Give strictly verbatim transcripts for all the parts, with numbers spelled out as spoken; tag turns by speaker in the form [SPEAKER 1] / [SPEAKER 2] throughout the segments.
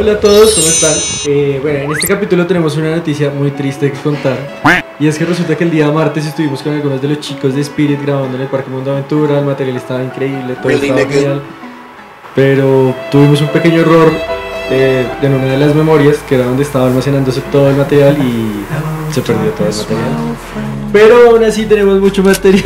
[SPEAKER 1] Hola a todos, ¿cómo están? Eh, bueno, en este capítulo tenemos una noticia muy triste que contar. Y es que resulta que el día martes estuvimos con algunos de los chicos de Spirit grabando en el Parque Mundo Aventura. El material estaba increíble, todo estaba genial. Pero tuvimos un pequeño error eh, en una de las memorias, que era donde estaba almacenándose todo el material y se perdió todo el material. Pero aún así tenemos mucho material.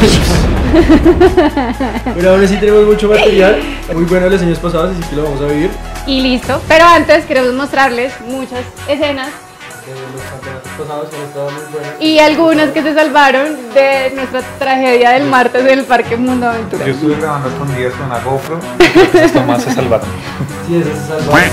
[SPEAKER 1] Pero aún así tenemos mucho material muy bueno de los años pasados, así que lo vamos a vivir.
[SPEAKER 2] Y listo, pero antes queremos mostrarles muchas escenas
[SPEAKER 1] de los campeonatos pasados que han estado muy buenos.
[SPEAKER 2] Y algunas que se salvaron de nuestra tragedia del martes en el Parque Mundo Aventura.
[SPEAKER 3] Yo estuve grabando con días con una GoPro y esas tomas se salvaron.
[SPEAKER 1] Sí, esas se salvaron.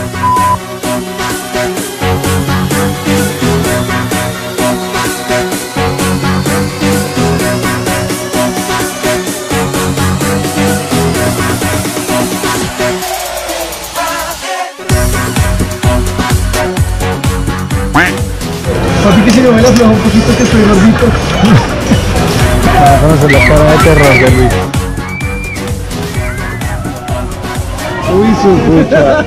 [SPEAKER 4] Así que si no me la afloja un poquito que estoy gordito. Van a conocer la cara de terror de Luis. Uy, su puta.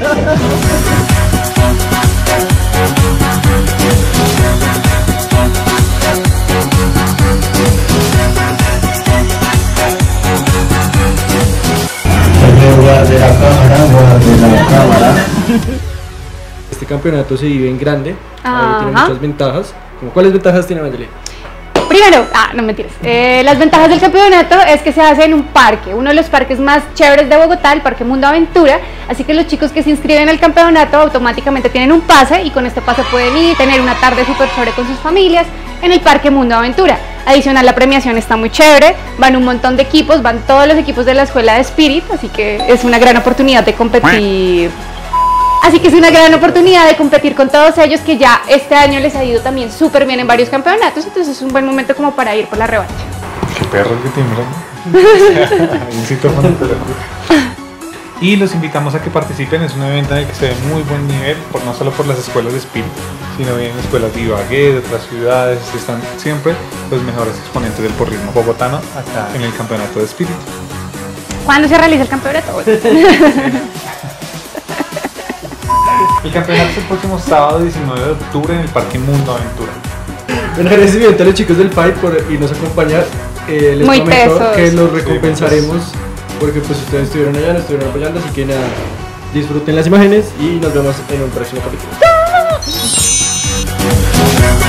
[SPEAKER 4] Guarde la cámara, guarde la cámara.
[SPEAKER 1] Este campeonato se vive en grande, ahí tiene
[SPEAKER 2] Ajá.
[SPEAKER 1] muchas ventajas. ¿Cuáles ventajas tiene Mayeli?
[SPEAKER 2] Primero, ah, no mentiras. Eh, las ventajas del campeonato es que se hace en un parque, uno de los parques más chéveres de Bogotá, el Parque Mundo Aventura. Así que los chicos que se inscriben al campeonato automáticamente tienen un pase y con este pase pueden ir y tener una tarde súper chévere con sus familias en el Parque Mundo Aventura. Adicional, la premiación está muy chévere, van un montón de equipos, van todos los equipos de la escuela de Spirit, así que es una gran oportunidad de competir. Así que es una gran oportunidad de competir con todos ellos, que ya este año les ha ido también súper bien en varios campeonatos, entonces es un buen momento como para ir por la revancha.
[SPEAKER 3] Qué perro que tiemblan. Necesito poner Y los invitamos a que participen, es un evento en el que se ve muy buen nivel, por, no solo por las escuelas de Spirit, sino bien escuelas de Ibagué, de otras ciudades, están siempre los mejores exponentes del porrismo bogotano acá en el campeonato de Spirit.
[SPEAKER 2] ¿Cuándo se realiza el campeonato?
[SPEAKER 3] El campeonato es el próximo sábado diecinueve de octubre en el Parque Mundo Aventura.
[SPEAKER 1] Bueno, agradecimiento a los chicos del Fight por irnos a acompañar. Eh, les
[SPEAKER 2] Muy
[SPEAKER 1] prometo
[SPEAKER 2] tesos.
[SPEAKER 1] que los recompensaremos porque pues ustedes estuvieron allá, nos estuvieron apoyando, así que nada, disfruten las imágenes y nos vemos en un próximo capítulo.